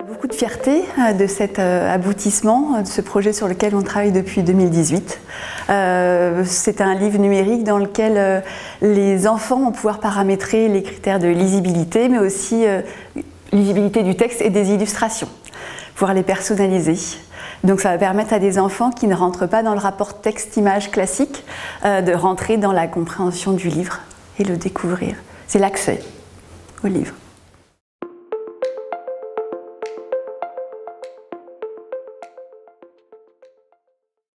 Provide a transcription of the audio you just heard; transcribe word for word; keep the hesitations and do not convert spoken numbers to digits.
Beaucoup de fierté de cet aboutissement, de ce projet sur lequel on travaille depuis deux mille dix-huit. Euh, c'est un livre numérique dans lequel les enfants vont pouvoir paramétrer les critères de lisibilité, mais aussi euh, lisibilité du texte et des illustrations, pouvoir les personnaliser. Donc ça va permettre à des enfants qui ne rentrent pas dans le rapport texte-image classique euh, de rentrer dans la compréhension du livre et le découvrir. C'est l'accès au livre.